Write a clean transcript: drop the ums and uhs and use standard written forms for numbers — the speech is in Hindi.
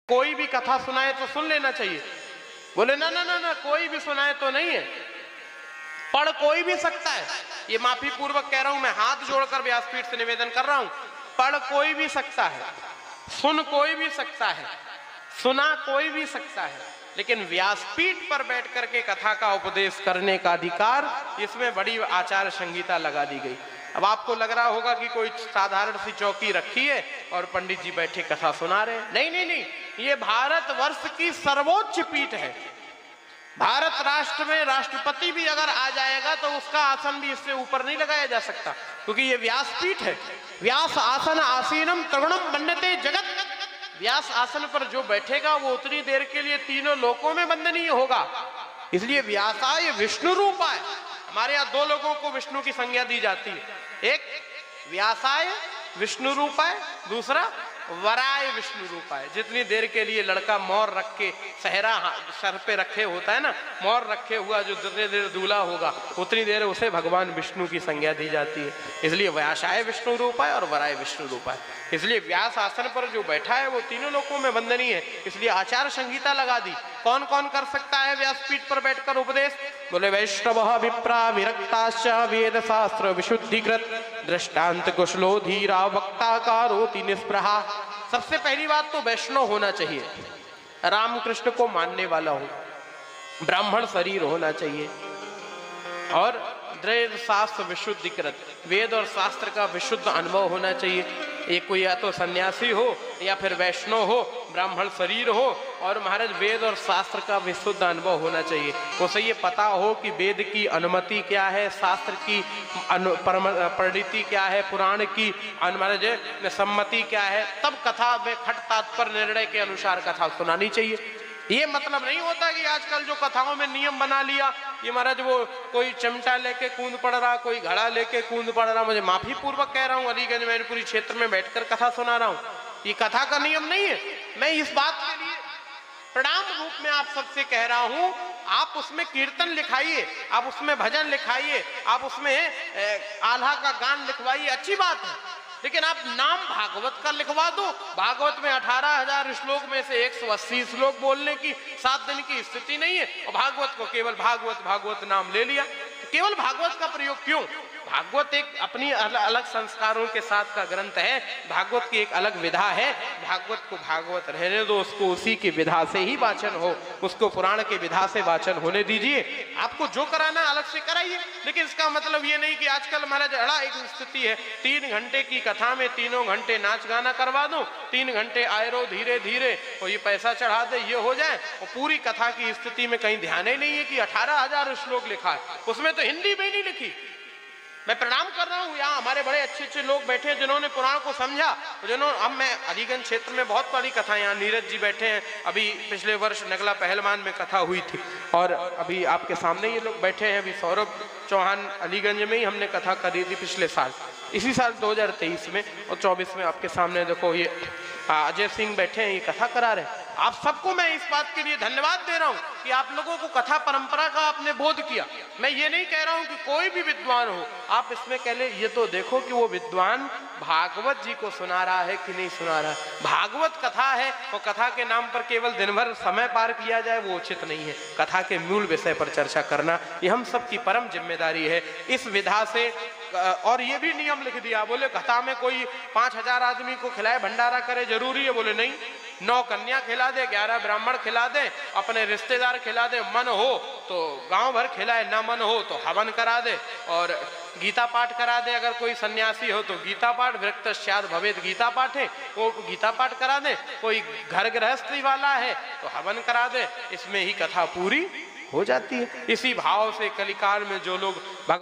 कोई भी कथा सुनाए तो सुन लेना चाहिए। बोले ना ना ना ना, कोई भी सुनाए तो नहीं है, पढ़ कोई भी सकता है। ये माफी पूर्वक कह रहा हूं, मैं हाथ जोड़कर व्यासपीठ से निवेदन कर रहा हूं। पढ़ कोई भी सकता है, सुन कोई भी सकता है, सुना कोई भी सकता है, लेकिन व्यासपीठ पर बैठ करके कथा का उपदेश करने का अधिकार, इसमें बड़ी आचार संहिता लगा दी गई। अब आपको लग रहा होगा कि कोई साधारण सी चौकी रखी है और पंडित जी बैठे कथा सुना रहे हैं। नहीं नहीं नहीं, ये भारतवर्ष की सर्वोच्च पीठ है। भारत राष्ट्र में राष्ट्रपति भी अगर आ जाएगा तो उसका आसन भी इससे ऊपर नहीं लगाया जा सकता, क्योंकि ये व्यासपीठ है। व्यास आसन आसीनम त्रिगुणम वंदते जगत। व्यास आसन पर जो बैठेगा वो उतनी देर के लिए तीनों लोकों में वंदनीय होगा। इसलिए व्यासाय विष्णु रूपाय, हमारे यहाँ दो लोगों को विष्णु की संज्ञा दी जाती है, एक व्यासाय विष्णु रूपाय, दूसरा वराय विष्णु रूपाय। जितनी देर के लिए लड़का मोर रख के सहरा सर पे रखे होता है ना, मोर रखे हुआ जो जितनी देर दूल्हा होगा उतनी देर उसे भगवान विष्णु की संज्ञा दी जाती है। इसलिए व्यासाय विष्णु रूपाय और वराय विष्णु रूपाय। इसलिए व्यास आसन पर जो बैठा है वो तीनों लोकों में वंदनीय है। इसलिए आचार संहिता लगा दी, कौन कौन कर सकता है व्यासपीठ पर बैठकर उपदेश। बोले वैष्णव विप्रा विरक्ताश्च वेद शास्त्र विशुद्धिकृत दृष्टांत कुशलो धीरा वक्ता कारोति निस्पृहा। सबसे पहली बात तो वैष्णव होना चाहिए, रामकृष्ण को मानने वाला हो, ब्राह्मण शरीर होना चाहिए, और वेद शास्त्र विशुद्धिकृत, वेद और शास्त्र का विशुद्ध अनुभव होना चाहिए। एक कोई या तो सन्यासी हो या फिर वैष्णव हो, ब्राह्मण शरीर हो, और महाराज वेद और शास्त्र का विशुद्ध अनुभव होना चाहिए। उसे ये पता हो कि वेद की अनुमति क्या है, शास्त्र की परिणति क्या है, पुराण की महाराज सम्मति क्या है, तब कथा में खट तात्पर्य निर्णय के अनुसार कथा सुनानी चाहिए। ये मतलब नहीं होता कि आजकल जो कथाओं में नियम बना लिया, ये महाराज वो कोई चिमटा लेके कूद पड़ रहा, कोई घड़ा लेके कूद पड़ रहा। मुझे माफी पूर्वक कह रहा हूँ, अलीगंज मैनपुरी क्षेत्र में बैठकर कथा सुना रहा हूँ, ये कथा का नियम नहीं है। मैं इस बात के लिए प्रणाम रूप में आप सबसे कह रहा हूँ, आप उसमें कीर्तन लिखाइए, आप उसमें भजन लिखाइए, आप उसमें आल्हा का गान लिखवाइए, अच्छी बात है, लेकिन आप नाम भागवत का लिखवा दो। भागवत में 18,000 श्लोक में से 180 श्लोक बोलने की 7 दिन की स्थिति नहीं है, और भागवत को केवल भागवत भागवत नाम ले लिया। केवल भागवत का प्रयोग क्यों? भागवत एक अपनी अलग संस्कारों के साथ का ग्रंथ है, भागवत की एक अलग विधा है। भागवत को भागवत रहने दो, उसको उसी की विधा से ही वाचन हो, उसको पुराण की विधा से वाचन होने दीजिए। आपको जो कराना अलग से कराइए, लेकिन इसका मतलब ये नहीं कि आजकल महाराज अड़ा एक स्थिति है, 3 घंटे की कथा में 3 घंटे नाच गाना करवा दो, 3 घंटे आए रो धीरे धीरे, और ये पैसा चढ़ा दे, ये हो जाए, और पूरी कथा की स्थिति में कहीं ध्यान ही नहीं है कि 18,000 श्लोक लिखा है, उसमें तो हिंदी में नहीं लिखी। मैं प्रणाम कर रहा हूँ, यहाँ हमारे बड़े अच्छे अच्छे लोग बैठे हैं जिन्होंने पुराण को समझा, जिन्होंने, अब मैं अलीगंज क्षेत्र में बहुत बड़ी कथा, यहाँ नीरज जी बैठे हैं, अभी पिछले वर्ष नगला पहलवान में कथा हुई थी, और अभी आपके सामने ये लोग बैठे हैं, अभी सौरभ चौहान अलीगंज में ही हमने कथा करी थी पिछले साल, इसी साल 2023 में, और 24 में आपके सामने देखो ये अजय सिंह बैठे हैं, ये कथा करा रहे हैं। आप सबको मैं इस बात के लिए धन्यवाद दे रहा हूं कि आप लोगों को कथा परंपरा का आपने बोध किया। मैं ये नहीं कह रहा हूं कि कोई भी विद्वान हो, आप इसमें कह ले ये तो देखो कि वो विद्वान भागवत जी को सुना रहा है कि नहीं सुना रहा है। भागवत कथा है, और कथा के नाम पर केवल दिन भर समय पार किया जाए वो उचित नहीं है। कथा के मूल विषय पर चर्चा करना ये हम सबकी परम जिम्मेदारी है। इस विधा से, और ये भी नियम लिख दिया, बोले कथा में कोई 5,000 आदमी को खिलाए भंडारा करे जरूरी है? बोले नहीं, 9 कन्या खिला दे, 11 ब्राह्मण खिला दे, अपने रिश्तेदार खिला दे, मन हो तो गांव भर खिलाए, ना मन हो तो हवन करा दे, और गीता पाठ करा दे। अगर कोई सन्यासी हो तो गीता पाठ, विरक्तस्याद् भवेत् गीता पाठ है वो गीता पाठ करा दे, कोई घर गृहस्थी वाला है तो हवन करा दे, इसमें ही कथा पूरी हो जाती है। इसी भाव से कलिकाल में जो लोग